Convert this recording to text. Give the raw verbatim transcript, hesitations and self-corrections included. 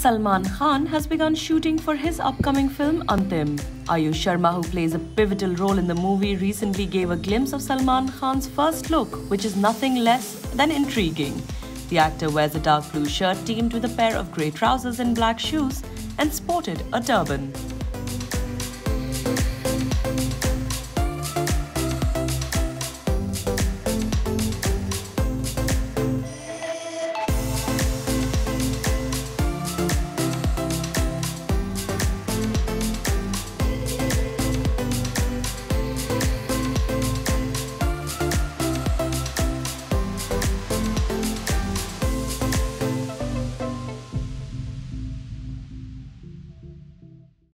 Salman Khan has begun shooting for his upcoming film Antim. Aayush Sharma, who plays a pivotal role in the movie, recently gave a glimpse of Salman Khan's first look, which is nothing less than intriguing. The actor wears a dark blue shirt teamed with a pair of grey trousers and black shoes and sported a turban.